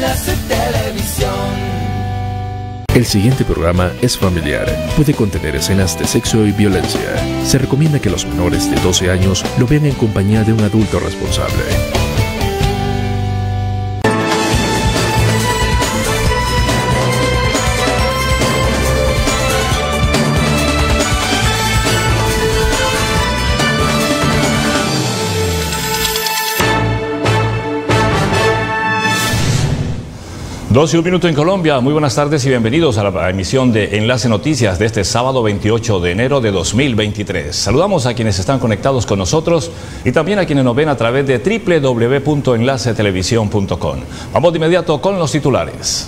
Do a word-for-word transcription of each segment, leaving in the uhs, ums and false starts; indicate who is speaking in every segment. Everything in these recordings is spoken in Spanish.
Speaker 1: Enlace Televisión.
Speaker 2: El siguiente programa es familiar. Puede contener escenas de sexo y violencia. Se recomienda que los menores de doce años lo vean en compañía de un adulto responsable.
Speaker 3: doce y un minuto en Colombia. Muy buenas tardes y bienvenidos a la emisión de Enlace Noticias de este sábado veintiocho de enero de dos mil veintitrés. Saludamos a quienes están conectados con nosotros y también a quienes nos ven a través de doble u doble u doble u punto enlace televisión punto com. Vamos de inmediato con los titulares.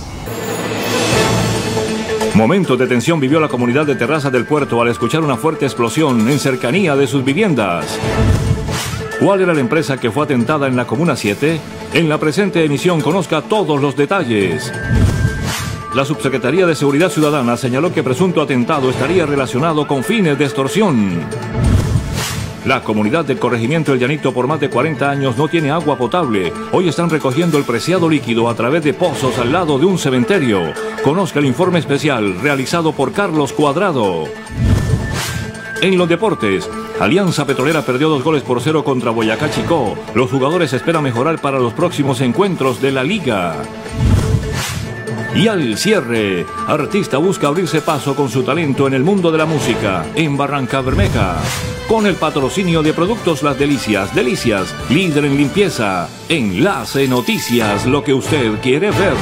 Speaker 3: Momentos de tensión vivió la comunidad de Terrazas del Puerto al escuchar una fuerte explosión en cercanía de sus viviendas. ¿Cuál era la empresa que fue atentada en la Comuna siete? En la presente emisión conozca todos los detalles. La Subsecretaría de Seguridad Ciudadana señaló que presunto atentado estaría relacionado con fines de extorsión. La comunidad del corregimiento El Llanito por más de cuarenta años no tiene agua potable. Hoy están recogiendo el preciado líquido a través de pozos al lado de un cementerio. Conozca el informe especial realizado por Carlos Cuadrado. En los deportes, Alianza Petrolera perdió dos goles por cero contra Boyacá Chicó. Los jugadores esperan mejorar para los próximos encuentros de la liga. Y al cierre, artista busca abrirse paso con su talento en el mundo de la música en Barranca Bermeja. Con el patrocinio de Productos Las Delicias, Delicias, líder en limpieza. Enlace Noticias, lo que usted quiere ver.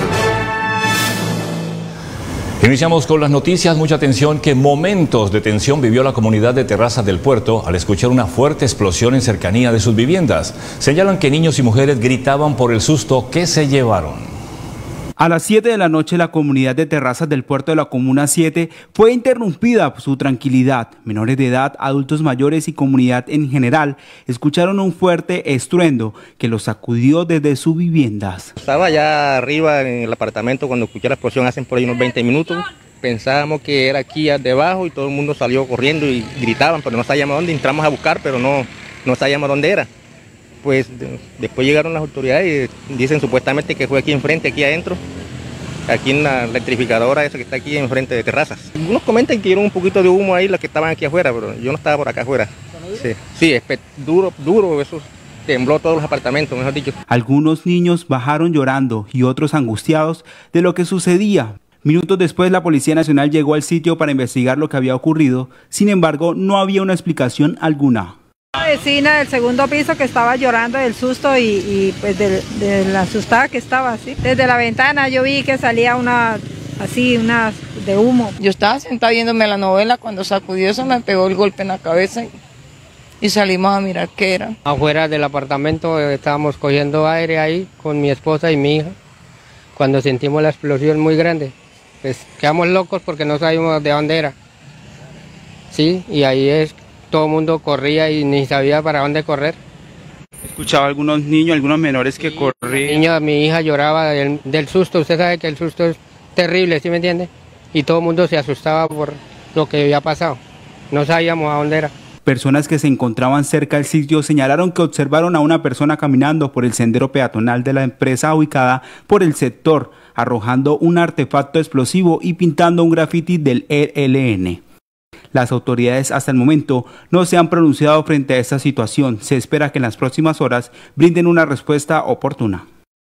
Speaker 3: Iniciamos con las noticias. Mucha atención, que momentos de tensión vivió la comunidad de Terrazas del Puerto al escuchar una fuerte explosión en cercanía de sus viviendas. Señalan que niños y mujeres gritaban por el susto que se llevaron.
Speaker 4: A las siete de la noche, la comunidad de Terrazas del Puerto de la Comuna siete fue interrumpida por su tranquilidad. Menores de edad, adultos mayores y comunidad en general escucharon un fuerte estruendo que los sacudió desde sus viviendas.
Speaker 5: Estaba allá arriba en el apartamento cuando escuché la explosión hace por ahí unos veinte minutos. Pensábamos que era aquí debajo y todo el mundo salió corriendo y gritaban, pero no sabíamos dónde. Entramos a buscar, pero no, no sabíamos dónde era. Pues de, después llegaron las autoridades y dicen supuestamente que fue aquí enfrente, aquí adentro, aquí en la electrificadora esa que está aquí enfrente de Terrazas. Algunos comentan que dieron un poquito de humo ahí, las que estaban aquí afuera, pero yo no estaba por acá afuera. Sí, sí, es duro, duro, eso tembló todos los apartamentos, mejor dicho.
Speaker 4: Algunos niños bajaron llorando y otros angustiados de lo que sucedía. Minutos después, la Policía Nacional llegó al sitio para investigar lo que había ocurrido. Sin embargo, no había una explicación alguna.
Speaker 6: Una vecina del segundo piso que estaba llorando del susto y, y pues de, de la asustada que estaba así. Desde la ventana yo vi que salía una, así, una de humo.
Speaker 7: Yo estaba sentada viéndome la novela cuando sacudió eso, me pegó el golpe en la cabeza y, y salimos a mirar qué era.
Speaker 8: Afuera del apartamento estábamos cogiendo aire ahí con mi esposa y mi hija. Cuando sentimos la explosión muy grande, pues quedamos locos porque no sabíamos de dónde era. Sí, y ahí es... todo el mundo corría y ni sabía para dónde correr.
Speaker 4: Escuchaba algunos niños, algunos menores que corrían.
Speaker 8: Niño, mi hija lloraba del, del susto. Usted sabe que el susto es terrible, ¿sí me entiende? Y todo el mundo se asustaba por lo que había pasado. No sabíamos a dónde era.
Speaker 4: Personas que se encontraban cerca del sitio señalaron que observaron a una persona caminando por el sendero peatonal de la empresa ubicada por el sector, arrojando un artefacto explosivo y pintando un grafiti del E L N. Las autoridades hasta el momento no se han pronunciado frente a esta situación. Se espera que en las próximas horas brinden una respuesta oportuna.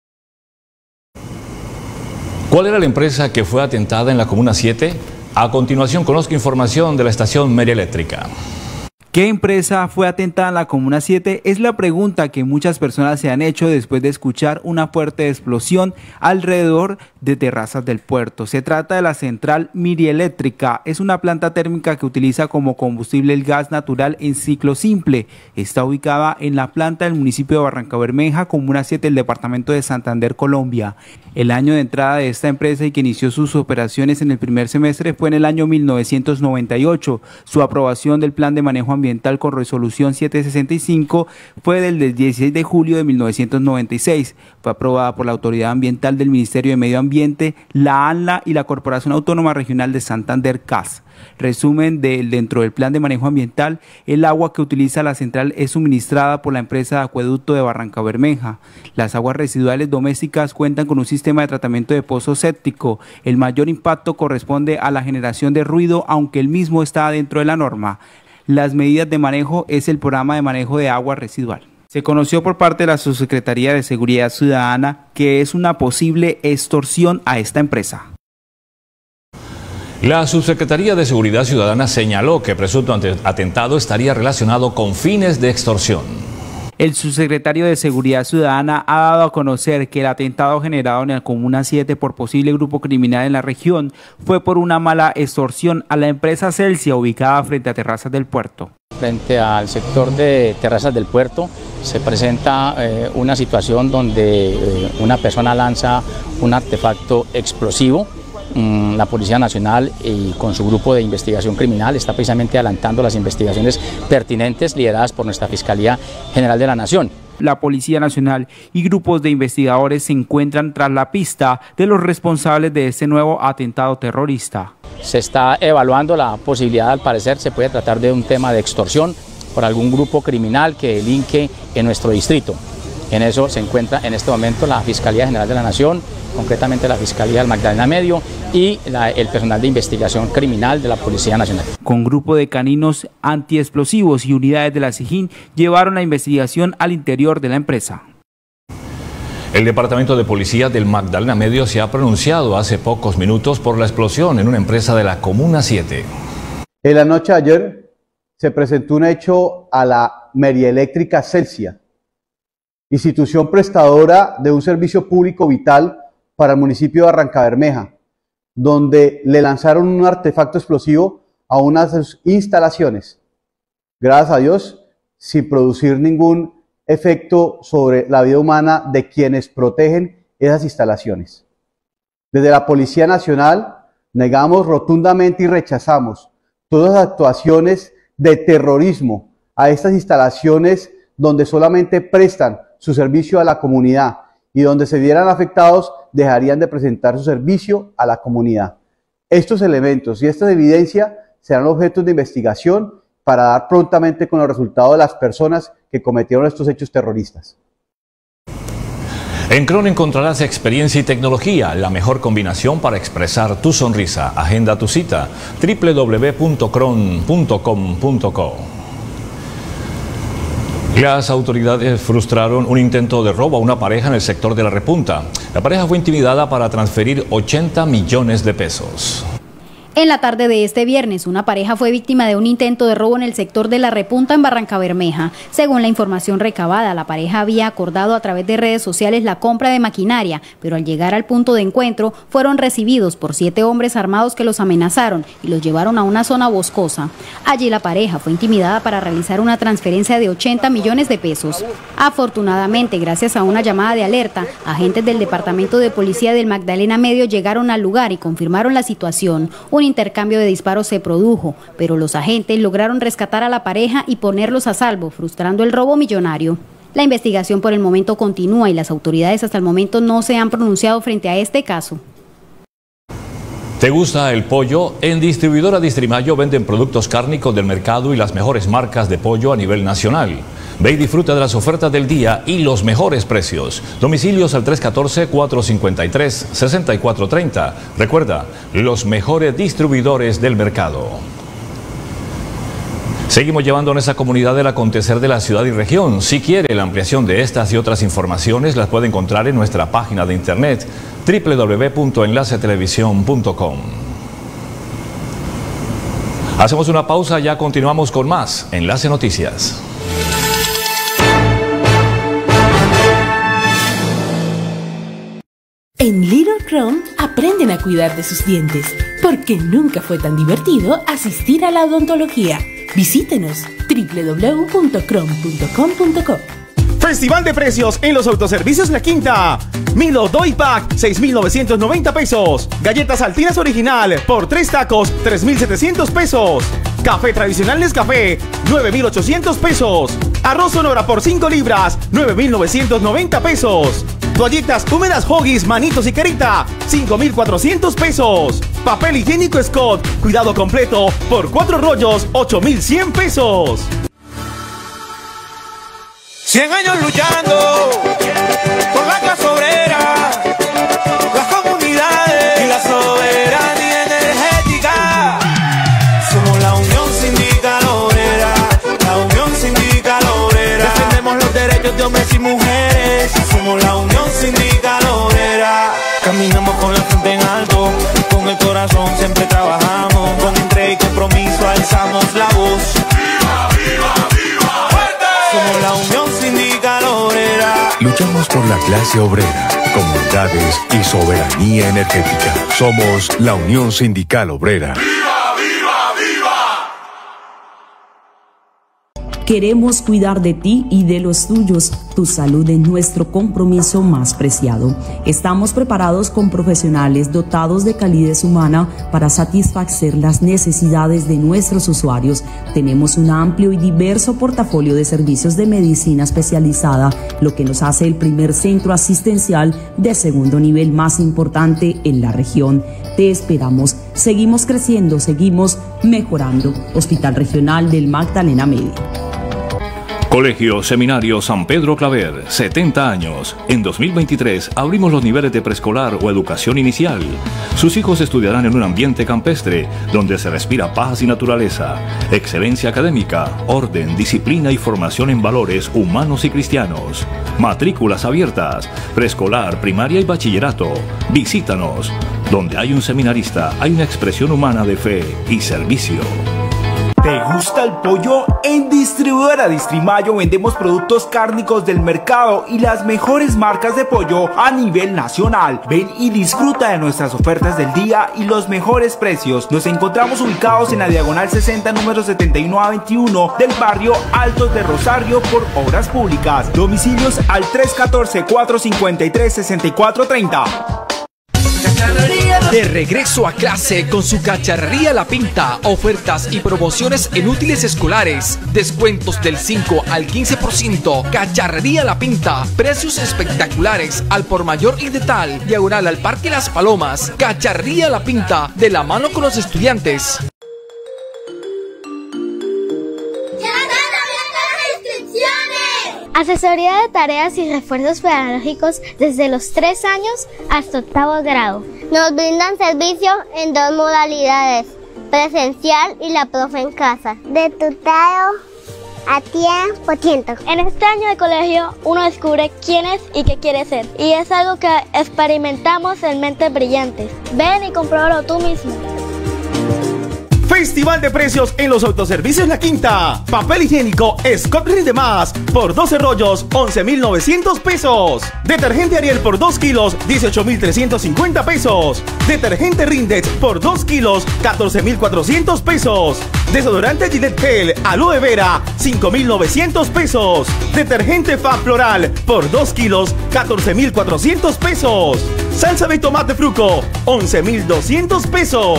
Speaker 3: ¿Cuál era la empresa que fue atentada en la Comuna siete? A continuación conozco información de la estación Media Eléctrica.
Speaker 4: ¿Qué empresa fue atentada en la Comuna siete? Es la pregunta que muchas personas se han hecho después de escuchar una fuerte explosión alrededor de Terrazas del Puerto. Se trata de la central Mirieléctrica. Es una planta térmica que utiliza como combustible el gas natural en ciclo simple. Está ubicada en la planta del municipio de Barranca Bermeja, Comuna siete, del departamento de Santander, Colombia. El año de entrada de esta empresa y que inició sus operaciones en el primer semestre fue en el año mil novecientos noventa y ocho. Su aprobación del plan de manejo ambiental ambiental con resolución setecientos sesenta y cinco fue del dieciséis de julio de mil novecientos noventa y seis. Fue aprobada por la Autoridad Ambiental del Ministerio de Medio Ambiente, la ANLA y la Corporación Autónoma Regional de Santander, C A S. Resumen del dentro del plan de manejo ambiental, el agua que utiliza la central es suministrada por la empresa de acueducto de Barrancabermeja. Las aguas residuales domésticas cuentan con un sistema de tratamiento de pozo séptico. El mayor impacto corresponde a la generación de ruido, aunque el mismo está dentro de la norma. Las medidas de manejo es el programa de manejo de agua residual. Se conoció por parte de la Subsecretaría de Seguridad Ciudadana que es una posible extorsión a esta empresa.
Speaker 3: La Subsecretaría de Seguridad Ciudadana señaló que presunto atentado estaría relacionado con fines de extorsión.
Speaker 4: El subsecretario de Seguridad Ciudadana ha dado a conocer que el atentado generado en la Comuna siete por posible grupo criminal en la región fue por una mala extorsión a la empresa Celsia ubicada frente a Terrazas del Puerto.
Speaker 9: Frente al sector de Terrazas del Puerto se presenta eh, una situación donde eh, una persona lanza un artefacto explosivo. La Policía Nacional y con su grupo de investigación criminal está precisamente adelantando las investigaciones pertinentes lideradas por nuestra Fiscalía General de la Nación.
Speaker 4: La Policía Nacional y grupos de investigadores se encuentran tras la pista de los responsables de este nuevo atentado terrorista.
Speaker 9: Se está evaluando la posibilidad, al parecer se puede tratar de un tema de extorsión por algún grupo criminal que delinque en nuestro distrito. En eso se encuentra en este momento la Fiscalía General de la Nación, concretamente la Fiscalía del Magdalena Medio y la, el personal de investigación criminal de la Policía Nacional.
Speaker 4: Con grupo de caninos antiexplosivos y unidades de la SIJIN llevaron la investigación al interior de la empresa.
Speaker 3: El Departamento de Policía del Magdalena Medio se ha pronunciado hace pocos minutos por la explosión en una empresa de la Comuna siete.
Speaker 10: En la noche de ayer se presentó un hecho a la Merieléctrica Celsia, institución prestadora de un servicio público vital para el municipio de Barrancabermeja, donde le lanzaron un artefacto explosivo a una de sus instalaciones. Gracias a Dios, sin producir ningún efecto sobre la vida humana de quienes protegen esas instalaciones. Desde la Policía Nacional negamos rotundamente y rechazamos todas las actuaciones de terrorismo a estas instalaciones donde solamente prestan su servicio a la comunidad y donde se vieran afectados dejarían de presentar su servicio a la comunidad. Estos elementos y esta evidencia serán objetos de investigación para dar prontamente con los resultados de las personas que cometieron estos hechos terroristas.
Speaker 3: En Cron encontrarás experiencia y tecnología, la mejor combinación para expresar tu sonrisa. Agenda tu cita, doble u doble u doble u punto cron punto com punto co. Las autoridades frustraron un intento de robo a una pareja en el sector de La Repunta. La pareja fue intimidada para transferir ochenta millones de pesos.
Speaker 11: En la tarde de este viernes, una pareja fue víctima de un intento de robo en el sector de La Repunta en Barrancabermeja. Según la información recabada, la pareja había acordado a través de redes sociales la compra de maquinaria, pero al llegar al punto de encuentro fueron recibidos por siete hombres armados que los amenazaron y los llevaron a una zona boscosa. Allí la pareja fue intimidada para realizar una transferencia de ochenta millones de pesos. Afortunadamente, gracias a una llamada de alerta, agentes del Departamento de Policía del Magdalena Medio llegaron al lugar y confirmaron la situación. Un intercambio de disparos se produjo, pero los agentes lograron rescatar a la pareja y ponerlos a salvo, frustrando el robo millonario. La investigación por el momento continúa y las autoridades hasta el momento no se han pronunciado frente a este caso.
Speaker 3: ¿Te gusta el pollo? En Distribuidora Distrimayo venden productos cárnicos del mercado y las mejores marcas de pollo a nivel nacional. Ve y disfruta de las ofertas del día y los mejores precios. Domicilios al tres uno cuatro, cuatro cinco tres, seis cuatro tres cero. Recuerda, los mejores distribuidores del mercado. Seguimos llevando a nuestra comunidad el acontecer de la ciudad y región. Si quiere la ampliación de estas y otras informaciones, las puede encontrar en nuestra página de internet doble u doble u doble u punto enlace televisión punto com. Hacemos una pausa, ya continuamos con más Enlace Noticias.
Speaker 12: En Little Crown aprenden a cuidar de sus dientes, porque nunca fue tan divertido asistir a la odontología. Visítenos doble u doble u doble u punto cron punto com punto co.
Speaker 13: Festival de precios en los autoservicios La Quinta. Milo Doy Pack, seis mil novecientos noventa pesos. Galletas Altinas Original por tres tacos, tres mil setecientos pesos. Café tradicional Nescafé, nueve mil ochocientos pesos. Arroz Sonora por cinco libras, nueve mil novecientos noventa pesos. Toallitas húmedas Huggies, Manitos y Carita, cinco mil cuatrocientos pesos. Papel higiénico Scott, cuidado completo, por cuatro rollos, ocho mil cien pesos.
Speaker 1: cien años luchando por la clase obrera, las comunidades y la soberanía energética. Somos la Unión Sindical Obrera, la Unión Sindical Obrera. Defendemos los derechos de hombres y mujeres. Somos la Unión Sindical Obrera. Caminamos con la frente en alto, con el corazón siempre trabajamos. Con entrega y compromiso alzamos la voz. ¡Viva, viva, viva! ¡Fuerte! Somos la Unión Sindical Obrera.
Speaker 2: Luchamos por la clase obrera, comunidades y soberanía energética. Somos la Unión Sindical Obrera.
Speaker 14: Queremos cuidar de ti y de los tuyos. Tu salud es nuestro compromiso más preciado. Estamos preparados con profesionales dotados de calidez humana para satisfacer las necesidades de nuestros usuarios. Tenemos un amplio y diverso portafolio de servicios de medicina especializada, lo que nos hace el primer centro asistencial de segundo nivel más importante en la región. Te esperamos. Seguimos creciendo, seguimos mejorando. Hospital Regional del Magdalena Medio.
Speaker 3: Colegio Seminario San Pedro Claver, setenta años. En dos mil veintitrés abrimos los niveles de preescolar o educación inicial. Sus hijos estudiarán en un ambiente campestre, donde se respira paz y naturaleza, excelencia académica, orden, disciplina y formación en valores humanos y cristianos. Matrículas abiertas, preescolar, primaria y bachillerato. Visítanos. Donde hay un seminarista, hay una expresión humana de fe y servicio.
Speaker 4: ¿Te gusta el pollo? En Distribuidora Distrimayo vendemos productos cárnicos del mercado y las mejores marcas de pollo a nivel nacional. Ven y disfruta de nuestras ofertas del día y los mejores precios. Nos encontramos ubicados en la diagonal sesenta, número setenta y uno a veintiuno del barrio Altos de Rosario por Obras Públicas. Domicilios al tres uno cuatro, cuatro cinco tres, seis cuatro tres cero.
Speaker 15: De regreso a clase con su Cacharrería La Pinta. Ofertas y promociones en útiles escolares. Descuentos del cinco al quince por ciento. Cacharrería La Pinta. Precios espectaculares al por mayor y de tal. Diagonal al Parque Las Palomas. Cacharrería La Pinta. De la mano con los estudiantes.
Speaker 16: Asesoría de tareas y refuerzos pedagógicos desde los tres años hasta octavo grado. Nos brindan servicio en dos modalidades, presencial y la profe en casa. De tutado a cien por ciento. En este año de colegio uno descubre quién es y qué quiere ser. Y es algo que experimentamos en Mentes Brillantes. Ven y compruébalo tú mismo.
Speaker 13: Festival de precios en los autoservicios La Quinta. Papel higiénico Scott Rinde Más por doce rollos, once mil novecientos pesos. Detergente Ariel por dos kilos, dieciocho mil trescientos cincuenta pesos. Detergente Rindex por dos kilos, catorce mil cuatrocientos pesos. Desodorante Gillette Gel Aloe Vera, cinco mil novecientos pesos. Detergente Fab Floral por dos kilos, catorce mil cuatrocientos pesos. Salsa de tomate Fruco, once mil doscientos pesos.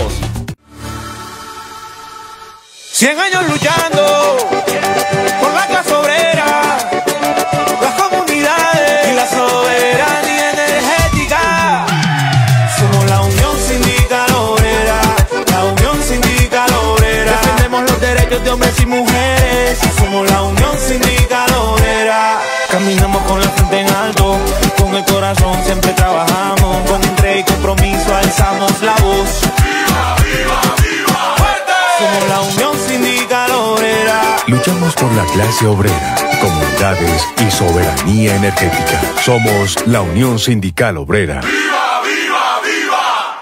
Speaker 1: cien años luchando por la clase obrera, las comunidades y la soberanía energética. Somos la Unión Sindical Obrera, la Unión Sindical Obrera. Defendemos los derechos de hombres y mujeres. Somos la Unión Sindical Obrera. Caminamos con la frente en alto, con el corazón siempre trabajamos. Con entrega y compromiso alzamos la voz. ¡Viva, viva, viva! ¡Fuerte! Somos la Unión Sindical Obrera.
Speaker 2: Luchamos por la clase obrera, comunidades y soberanía energética. Somos la Unión Sindical Obrera.
Speaker 1: ¡Viva, viva, viva!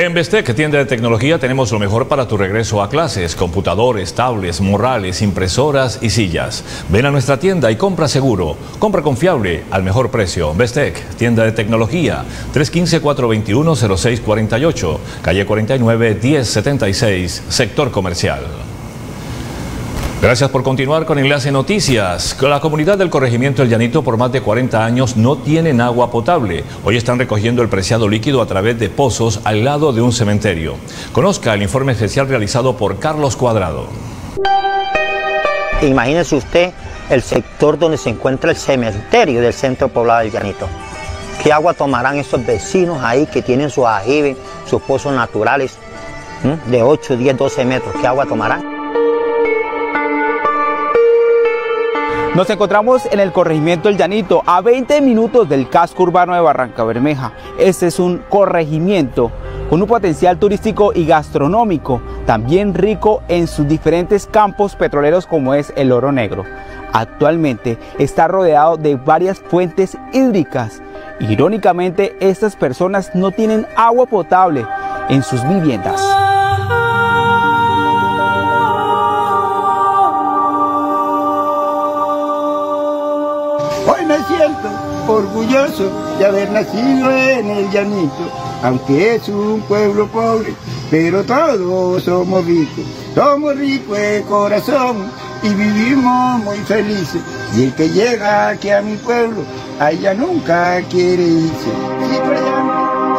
Speaker 3: En Bestec, tienda de tecnología, tenemos lo mejor para tu regreso a clases: computadores, tablets, morrales, impresoras y sillas. Ven a nuestra tienda y compra seguro. Compra confiable al mejor precio. Bestec, tienda de tecnología, tres uno cinco, cuatro dos uno, cero seis cuatro ocho, calle cuarenta y nueve, diez setenta y seis, sector comercial. Gracias por continuar con Enlace Noticias. La comunidad del corregimiento El Llanito por más de cuarenta años no tienen agua potable. Hoy están recogiendo el preciado líquido a través de pozos al lado de un cementerio. Conozca el informe especial realizado por Carlos Cuadrado.
Speaker 17: Imagínese usted el sector donde se encuentra el cementerio del centro poblado del Llanito. ¿Qué agua tomarán esos vecinos ahí que tienen sus aljibes, sus pozos naturales ¿m? de ocho, diez, doce metros? ¿Qué agua tomarán?
Speaker 4: Nos encontramos en el corregimiento El Llanito, a veinte minutos del casco urbano de Barrancabermeja. Este es un corregimiento con un potencial turístico y gastronómico, también rico en sus diferentes campos petroleros como es el Oro Negro. Actualmente está rodeado de varias fuentes hídricas. Irónicamente, estas personas no tienen agua potable en sus viviendas.
Speaker 18: Hoy me siento orgulloso de haber nacido en el Llanito, aunque es un pueblo pobre, pero todos somos ricos, somos ricos de corazón y vivimos muy felices. Y el que llega aquí a mi pueblo, allá nunca quiere irse. Siempre llama.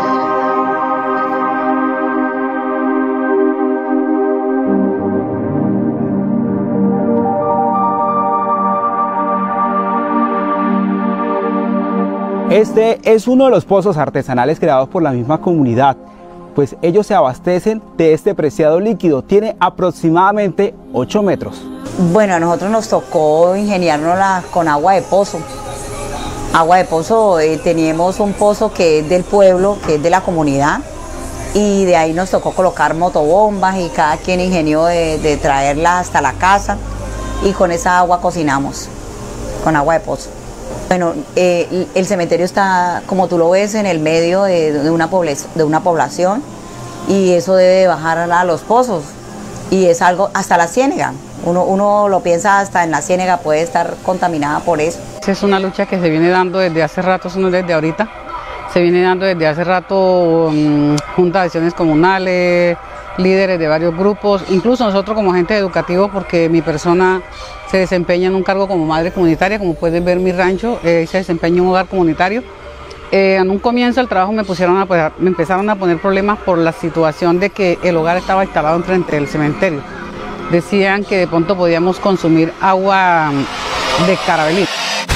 Speaker 4: Este es uno de los pozos artesanales creados por la misma comunidad, pues ellos se abastecen de este preciado líquido. Tiene aproximadamente ocho metros.
Speaker 19: Bueno, a nosotros nos tocó ingeniárnosla con agua de pozo. Agua de pozo, eh, teníamos un pozo que es del pueblo, que es de la comunidad, y de ahí nos tocó colocar motobombas y cada quien ingenió de, de traerla hasta la casa, y con esa agua cocinamos, con agua de pozo. Bueno, eh, el cementerio está, como tú lo ves, en el medio de, de, una, de una población, y eso debe bajar a los pozos, y es algo, hasta la ciénega, uno, uno lo piensa, hasta en la ciénega puede estar contaminada por eso.
Speaker 20: Es una lucha que se viene dando desde hace rato, eso no es desde ahorita, se viene dando desde hace rato, um, juntas de acciones comunales, líderes de varios grupos, incluso nosotros como agentes educativos, porque mi persona se desempeña en un cargo como madre comunitaria, como puedes ver mi rancho, eh, se desempeña en un hogar comunitario. Eh, en un comienzo del trabajo me, pusieron a, pues, me empezaron a poner problemas por la situación de que el hogar estaba instalado enfrente del cementerio. Decían que de pronto podíamos consumir agua de Carabelito.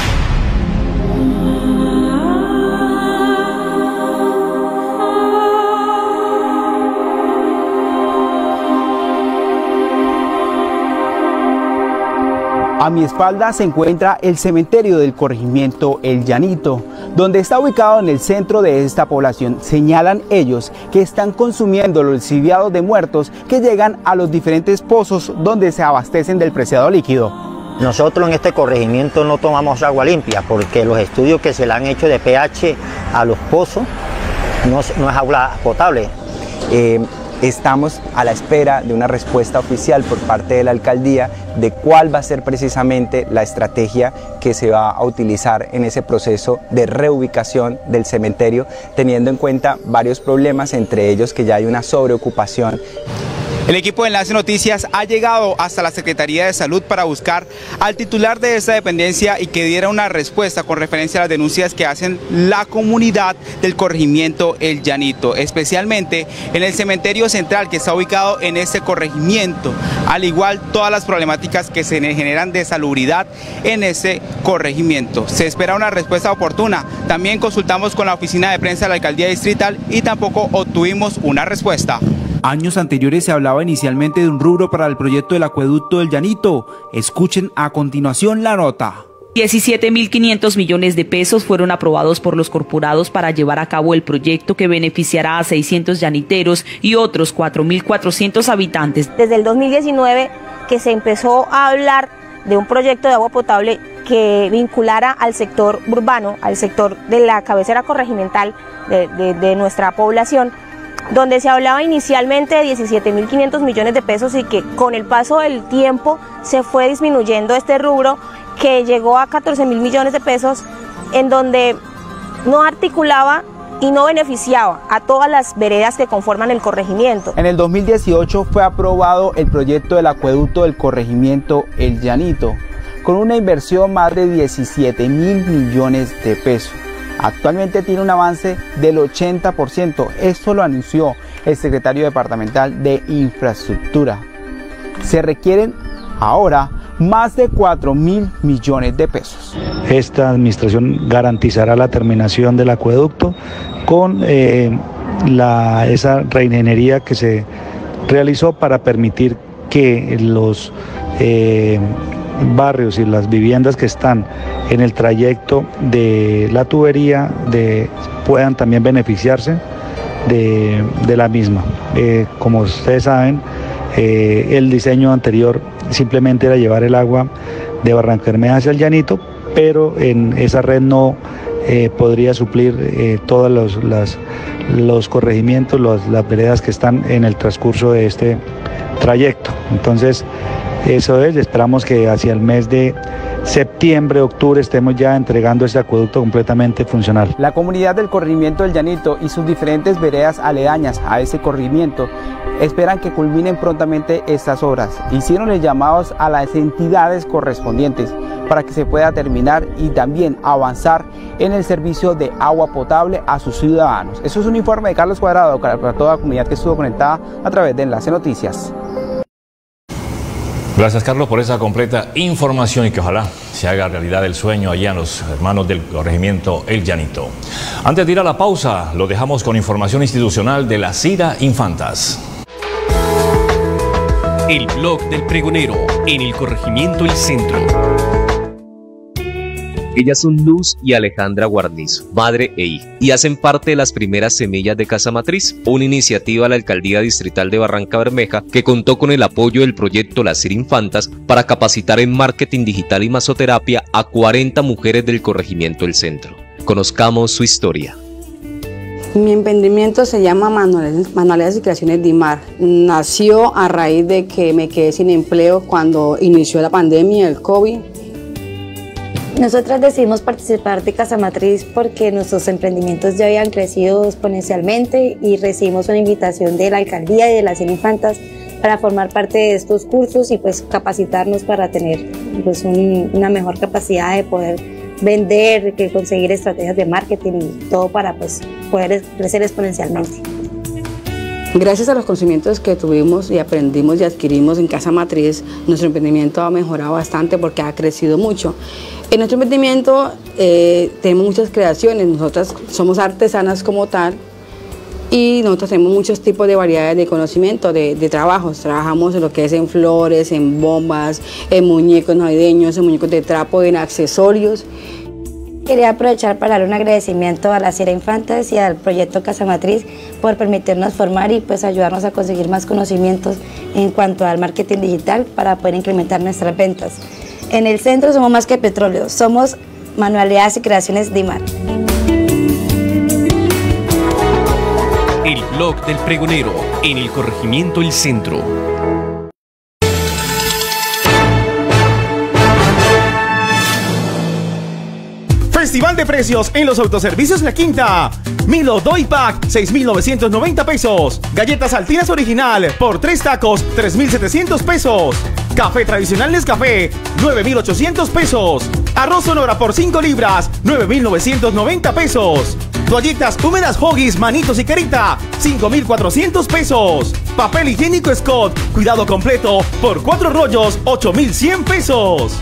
Speaker 4: A mi espalda se encuentra el cementerio del corregimiento El Llanito, donde está ubicado en el centro de esta población. Señalan ellos que están consumiendo los lixiviados de muertos que llegan a los diferentes pozos donde se abastecen del preciado líquido.
Speaker 17: Nosotros en este corregimiento no tomamos agua limpia porque los estudios que se le han hecho de pH a los pozos no, no es agua potable.
Speaker 4: Eh, Estamos a la espera de una respuesta oficial por parte de la alcaldía de cuál va a ser precisamente la estrategia que se va a utilizar en ese proceso de reubicación del cementerio, teniendo en cuenta varios problemas, entre ellos que ya hay una sobreocupación.
Speaker 21: El equipo de Enlace Noticias ha llegado hasta la Secretaría de Salud para buscar al titular de esta dependencia y que diera una respuesta con referencia a las denuncias que hacen la comunidad del corregimiento El Llanito, especialmente en el cementerio central que está ubicado en este corregimiento, al igual todas las problemáticas que se generan de salubridad en ese corregimiento. Se espera una respuesta oportuna. También consultamos con la oficina de prensa de la alcaldía distrital y tampoco obtuvimos una respuesta.
Speaker 4: Años anteriores se hablaba inicialmente de un rubro para el proyecto del acueducto del Llanito. Escuchen a continuación la nota.
Speaker 22: diecisiete mil quinientos millones de pesos fueron aprobados por los corporados para llevar a cabo el proyecto que beneficiará a seiscientos llaniteros y otros cuatro mil cuatrocientos habitantes.
Speaker 23: Desde el dos mil diecinueve que se empezó a hablar de un proyecto de agua potable que vinculara al sector urbano, al sector de la cabecera corregimental de, de, de nuestra población, donde se hablaba inicialmente de diecisiete mil quinientos millones de pesos y que con el paso del tiempo se fue disminuyendo este rubro, que llegó a catorce mil millones de pesos, en donde no articulaba y no beneficiaba a todas las veredas que conforman el corregimiento.
Speaker 4: En el dos mil dieciocho fue aprobado el proyecto del acueducto del corregimiento El Llanito, con una inversión más de diecisiete mil millones de pesos. Actualmente tiene un avance del ochenta por ciento, esto lo anunció el secretario departamental de Infraestructura. Se requieren ahora más de cuatro mil millones de pesos.
Speaker 5: Esta administración garantizará la terminación del acueducto con eh, la, esa reingeniería que se realizó para permitir que los eh, barrios y las viviendas que están en el trayecto de la tubería de, puedan también beneficiarse de, de la misma. Eh, como ustedes saben, eh, el diseño anterior simplemente era llevar el agua de Barrancabermeja hacia el Llanito, pero en esa red no eh, podría suplir eh, todos los, las, los corregimientos, los, las veredas que están en el transcurso de este trayecto. Entonces, eso es, esperamos que hacia el mes de septiembre, octubre estemos ya entregando este acueducto completamente funcional.
Speaker 4: La comunidad del corregimiento del Llanito y sus diferentes veredas aledañas a ese corregimiento esperan que culminen prontamente estas obras. Hicieron los llamados a las entidades correspondientes para que se pueda terminar y también avanzar en el servicio de agua potable a sus ciudadanos. Eso es un informe de Carlos Cuadrado para toda la comunidad que estuvo conectada a través de Enlace Noticias.
Speaker 3: Gracias, Carlos, por esa completa información y que ojalá se haga realidad el sueño allá en los hermanos del corregimiento El Llanito. Antes de ir a la pausa, lo dejamos con información institucional de la Cira Infantas.
Speaker 6: El blog del pregonero en el corregimiento El Centro. Ellas son Luz y Alejandra Guarnizo, madre e hija, y hacen parte de las primeras semillas de Casa Matriz, una iniciativa de la Alcaldía Distrital de Barrancabermeja que contó con el apoyo del proyecto Las Cira Infantas para capacitar en marketing digital y masoterapia a cuarenta mujeres del corregimiento El Centro. Conozcamos su historia.
Speaker 7: Mi emprendimiento se llama Manualidades, Manualidades y Creaciones Dimar. Nació a raíz de que me quedé sin empleo cuando inició la pandemia, el COVID.
Speaker 24: Nosotras decidimos participar de Casa Matriz porque nuestros emprendimientos ya habían crecido exponencialmente y recibimos una invitación de la Alcaldía y de las Cira Infantas para formar parte de estos cursos y pues capacitarnos para tener pues un, una mejor capacidad de poder vender, que conseguir estrategias de marketing y todo para pues poder crecer exponencialmente.
Speaker 7: Gracias a los conocimientos que tuvimos y aprendimos y adquirimos en Casa Matriz, nuestro emprendimiento ha mejorado bastante porque ha crecido mucho. En nuestro emprendimiento eh, tenemos muchas creaciones, nosotras somos artesanas como tal y nosotros tenemos muchos tipos de variedades de conocimiento, de, de trabajos. Trabajamos en lo que es en flores, en bombas, en muñecos navideños, en muñecos de trapo, en accesorios.
Speaker 24: Quería aprovechar para dar un agradecimiento a la Cira Infantas y al proyecto Casa Matriz por permitirnos formar y pues ayudarnos a conseguir más conocimientos en cuanto al marketing digital para poder incrementar nuestras ventas. En el centro somos más que petróleo, somos Manualidades y Creaciones Dimar.
Speaker 6: El blog del pregonero en el corregimiento El Centro.
Speaker 13: Festival de precios en los autoservicios La Quinta. Milo Doy Pack, seis mil novecientos noventa pesos. Galletas Altinas Original por tres tacos, tres mil setecientos pesos. Café tradicional Nescafé, nueve mil ochocientos pesos. Arroz Sonora por cinco libras, nueve mil novecientos noventa pesos. Toallitas húmedas Huggies, Manitos y Carita, cinco mil cuatrocientos pesos. Papel higiénico Scott, cuidado completo, por cuatro rollos, ocho mil cien pesos.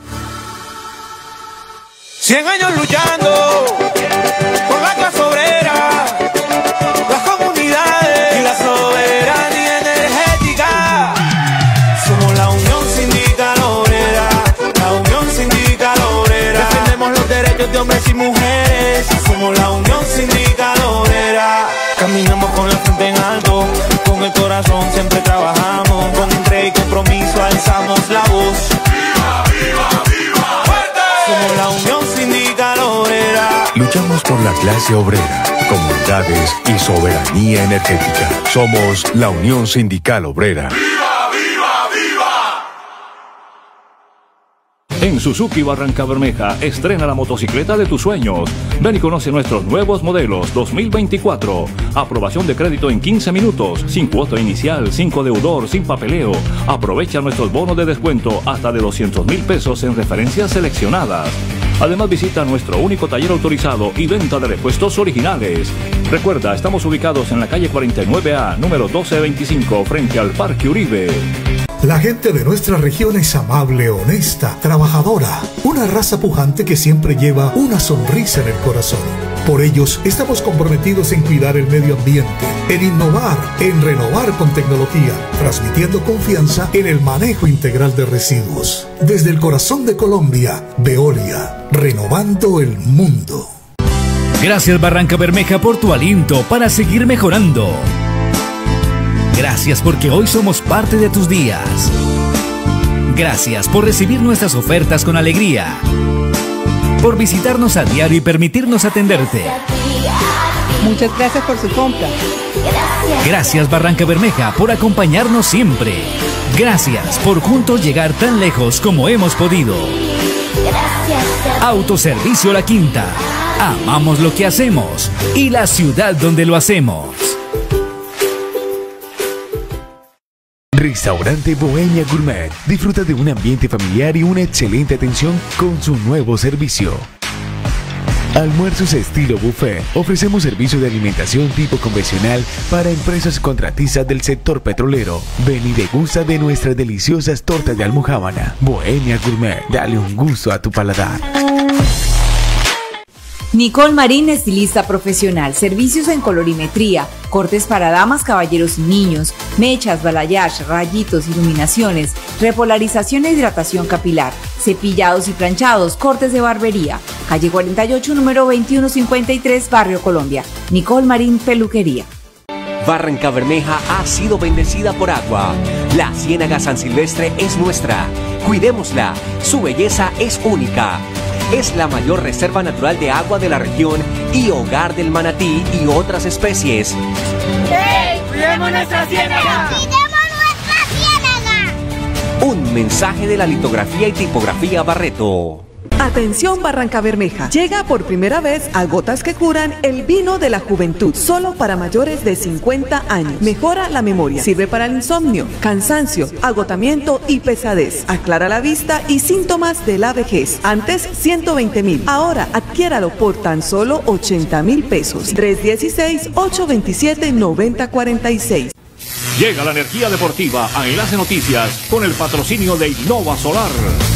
Speaker 1: Cien años luchando por la clase obrera, las comunidades y la soberanía energética. Somos la Unión Sindical Obrera, la Unión Sindical Obrera. Defendemos los derechos de hombres y mujeres. Somos la Unión Sindical Obrera. Caminamos con la frente en alto, con el corazón siempre trabajamos. Con entrega y compromiso alzamos la voz. ¡Viva, viva, viva! ¡Fuerte! Somos la Unión Sindical Obrera.
Speaker 8: la clase obrera, comunidades y soberanía energética. Somos la Unión Sindical Obrera.
Speaker 3: En Suzuki Barrancabermeja, estrena la motocicleta de tus sueños. Ven y conoce nuestros nuevos modelos dos mil veinticuatro. Aprobación de crédito en quince minutos, sin cuota inicial, sin codeudor, sin papeleo. Aprovecha nuestros bonos de descuento hasta de doscientos mil pesos en referencias seleccionadas. Además, visita nuestro único taller autorizado y venta de repuestos originales. Recuerda, estamos ubicados en la calle cuarenta y nueve A, número doce veinticinco, frente al Parque Uribe.
Speaker 9: La gente de nuestra región es amable, honesta, trabajadora, una raza pujante que siempre lleva una sonrisa en el corazón. Por ellos estamos comprometidos en cuidar el medio ambiente, en innovar, en renovar con tecnología, transmitiendo confianza en el manejo integral de residuos. Desde el corazón de Colombia, Veolia, renovando el mundo.
Speaker 10: Gracias Barrancabermeja por tu aliento para seguir mejorando. Gracias porque hoy somos parte de tus días. Gracias por recibir nuestras ofertas con alegría. Por visitarnos a diario y permitirnos atenderte.
Speaker 11: Muchas gracias por su compra.
Speaker 10: Gracias Barrancabermeja por acompañarnos siempre. Gracias por juntos llegar tan lejos como hemos podido. Autoservicio La Quinta. Amamos lo que hacemos y la ciudad donde lo hacemos.
Speaker 25: Restaurante Bohemia Gourmet. Disfruta de un ambiente familiar y una excelente atención con su nuevo servicio. Almuerzos estilo buffet. Ofrecemos servicio de alimentación tipo convencional para empresas contratistas del sector petrolero. Ven y degusta de nuestras deliciosas tortas de almojábana. Bohemia Gourmet. Dale un gusto a tu paladar.
Speaker 26: Nicole Marín, estilista profesional, servicios en colorimetría, cortes para damas, caballeros y niños, mechas, balayage, rayitos, iluminaciones, repolarización e hidratación capilar, cepillados y planchados, cortes de barbería. Calle cuarenta y ocho, número veintiuno cincuenta y tres, Barrio Colombia. Nicole Marín Peluquería.
Speaker 6: Barrancabermeja ha sido bendecida por agua. La Ciénaga San Silvestre es nuestra. Cuidémosla. Su belleza es única. Es la mayor reserva natural de agua de la región y hogar del manatí y otras especies.
Speaker 1: ¡Hey! ¡Cuidemos nuestra ciénaga!
Speaker 16: ¡Cuidemos nuestra ciénaga!
Speaker 6: Un mensaje de la litografía y tipografía Barreto.
Speaker 27: Atención Barrancabermeja, llega por primera vez a Gotas que Curan el vino de la juventud, solo para mayores de cincuenta años. Mejora la memoria, sirve para el insomnio, cansancio, agotamiento y pesadez. Aclara la vista y síntomas de la vejez. Antes ciento veinte mil, ahora adquiéralo por tan solo ochenta mil pesos. tres uno seis, ocho dos siete, nueve cero cuatro seis.
Speaker 3: Llega la energía deportiva a Enlace Noticias con el patrocinio de Innova Solar.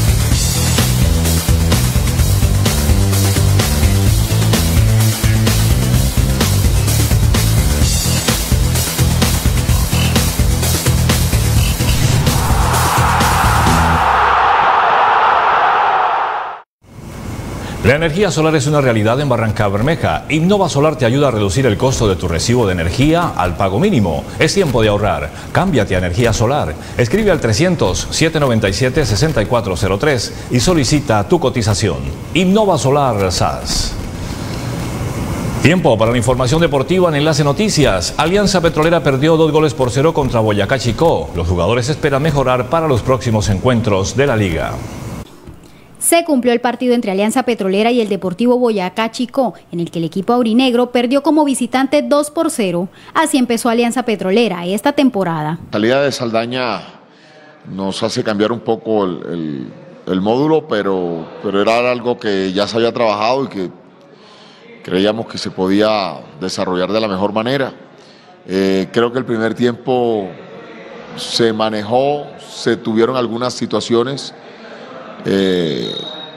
Speaker 3: La energía solar es una realidad en Barrancabermeja. Innova Solar te ayuda a reducir el costo de tu recibo de energía al pago mínimo. Es tiempo de ahorrar. Cámbiate a energía solar. Escribe al trescientos, siete noventa y siete, sesenta y cuatro cero tres y solicita tu cotización. Innova Solar S A S. Tiempo para la información deportiva en Enlace Noticias. Alianza Petrolera perdió dos goles por cero contra Boyacá Chicó. Los jugadores esperan mejorar para los próximos encuentros de la liga.
Speaker 28: Se cumplió el partido entre Alianza Petrolera y el Deportivo Boyacá Chicó, en el que el equipo aurinegro perdió como visitante dos por cero. Así empezó Alianza Petrolera esta temporada.
Speaker 29: La salida de Saldaña nos hace cambiar un poco el, el, el módulo, pero, pero era algo que ya se había trabajado y que creíamos que se podía desarrollar de la mejor manera. Eh, creo que el primer tiempo se manejó, se tuvieron algunas situaciones Eh,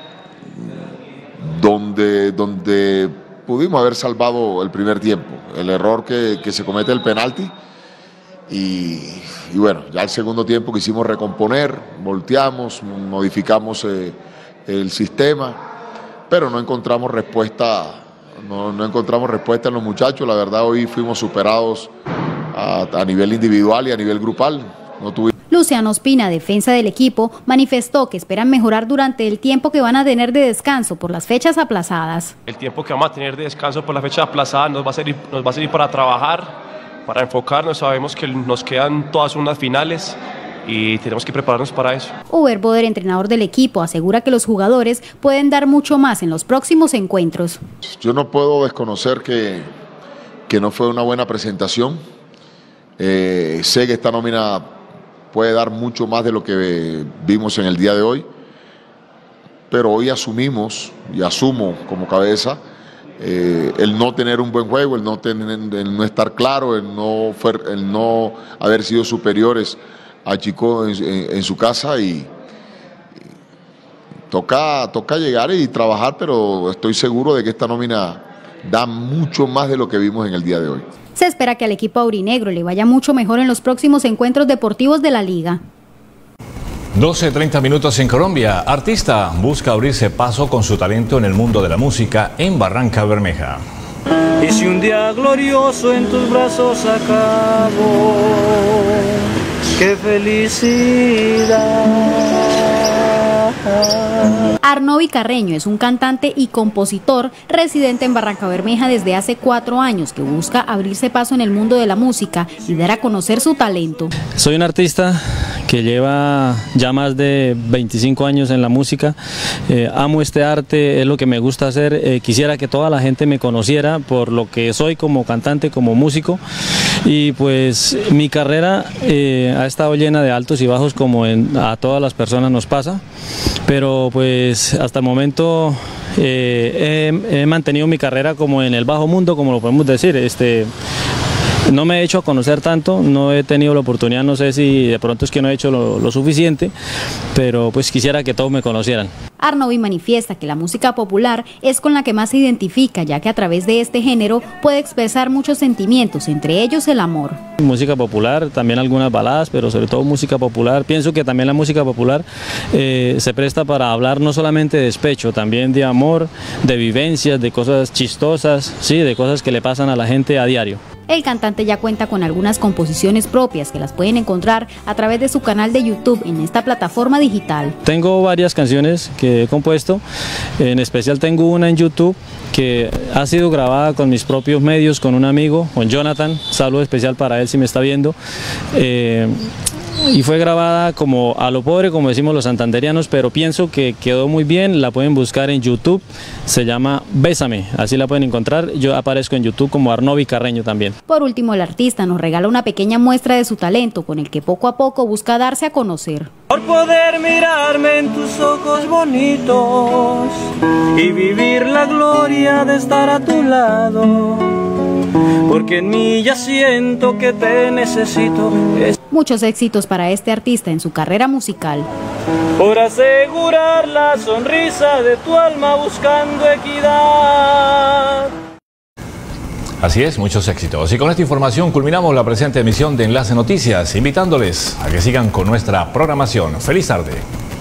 Speaker 29: donde, donde pudimos haber salvado el primer tiempo, el error que, que se comete el penalti y, y bueno, ya el segundo tiempo quisimos recomponer, volteamos, modificamos eh, el sistema, pero no encontramos respuesta, no, no encontramos respuesta en los muchachos. La verdad, hoy fuimos superados a, a nivel individual y a nivel grupal. No tuvimos
Speaker 28: Luciano Ospina, defensa del equipo, manifestó que esperan mejorar durante el tiempo que van a tener de descanso por las fechas aplazadas.
Speaker 2: El tiempo que vamos a tener de descanso por las fechas aplazadas nos va a servir, nos va a servir para trabajar, para enfocarnos. Sabemos que nos quedan todas unas finales y tenemos que prepararnos para eso.
Speaker 28: Uber Boder, entrenador del equipo, asegura que los jugadores pueden dar mucho más en los próximos encuentros.
Speaker 29: Yo no puedo desconocer que, que no fue una buena presentación. Eh, sé que esta nómina puede dar mucho más de lo que vimos en el día de hoy, pero hoy asumimos y asumo como cabeza eh, el no tener un buen juego, el no, tener, el no estar claro, el no, el no haber sido superiores a Chico en, en, en su casa y, y toca, toca llegar y trabajar, pero estoy seguro de que esta nómina da mucho más de lo que vimos en el día de hoy.
Speaker 28: Se espera que al equipo aurinegro le vaya mucho mejor en los próximos encuentros deportivos de la liga.
Speaker 3: doce treinta minutos en Colombia. Artista busca abrirse paso con su talento en el mundo de la música en Barranca Bermeja.
Speaker 12: Y si un día glorioso en tus brazos acabo, qué felicidad.
Speaker 28: Arnovi Carreño es un cantante y compositor residente en Barranca Bermeja desde hace cuatro años que busca abrirse paso en el mundo de la música y dar a conocer su talento.
Speaker 14: Soy un artista que lleva ya más de veinticinco años en la música, eh, amo este arte, es lo que me gusta hacer, eh, quisiera que toda la gente me conociera por lo que soy como cantante, como músico, y pues mi carrera eh, ha estado llena de altos y bajos como en, a todas las personas nos pasa, pero pues hasta el momento eh, he, he mantenido mi carrera como en el bajo mundo, como lo podemos decir. este No me he hecho a conocer tanto, no he tenido la oportunidad, no sé si de pronto es que no he hecho lo, lo suficiente, pero pues quisiera que todos me conocieran.
Speaker 28: Arnovi manifiesta que la música popular es con la que más se identifica, ya que a través de este género puede expresar muchos sentimientos, entre ellos el amor.
Speaker 14: Música popular, también algunas baladas, pero sobre todo música popular. Pienso que también la música popular eh, se presta para hablar no solamente de despecho, también de amor, de vivencias, de cosas chistosas, sí, de cosas que le pasan a la gente a diario.
Speaker 28: El cantante ya cuenta con algunas composiciones propias que las pueden encontrar a través de su canal de YouTube en esta plataforma digital.
Speaker 14: Tengo varias canciones que he compuesto, en especial tengo una en YouTube que ha sido grabada con mis propios medios, con un amigo, con Jonathan, saludo especial para él si me está viendo. Eh, y fue grabada como a lo pobre, como decimos los santanderianos, pero pienso que quedó muy bien. La pueden buscar en YouTube, se llama Bésame, así la pueden encontrar. Yo aparezco en YouTube como Arnovi Carreño también.
Speaker 28: Por último, el artista nos regala una pequeña muestra de su talento, con el que poco a poco busca darse a conocer.
Speaker 12: Por poder mirarme en tus ojos bonitos y vivir la gloria de estar a tu lado, porque en mí ya siento que te necesito.
Speaker 28: Muchos éxitos para este artista en su carrera musical.
Speaker 12: Por asegurar la sonrisa de tu alma buscando equidad.
Speaker 3: Así es, muchos éxitos. Y con esta información culminamos la presente emisión de Enlace Noticias, invitándoles a que sigan con nuestra programación. ¡Feliz tarde!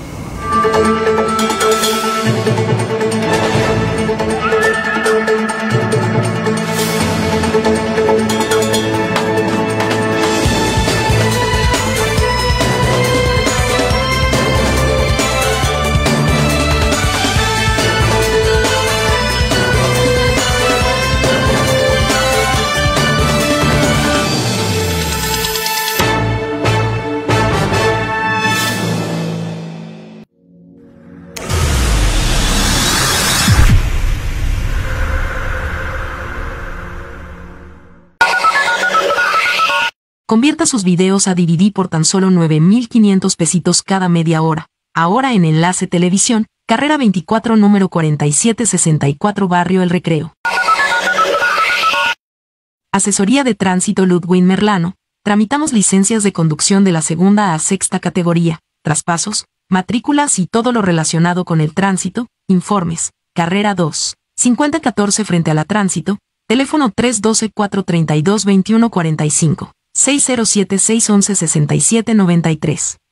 Speaker 15: Convierta sus videos a D V D por tan solo nueve mil quinientos pesitos cada media hora. Ahora en Enlace Televisión, carrera veinticuatro, número cuarenta y siete sesenta y cuatro, Barrio El Recreo. Asesoría de Tránsito Ludwin Merlano. Tramitamos licencias de conducción de la segunda a sexta categoría, traspasos, matrículas y todo lo relacionado con el tránsito. Informes. Carrera dos, cincuenta catorce frente a la Tránsito. Teléfono tres uno dos, cuatro tres dos, dos uno cuatro cinco. seis cero siete, seis uno uno, seis siete nueve tres.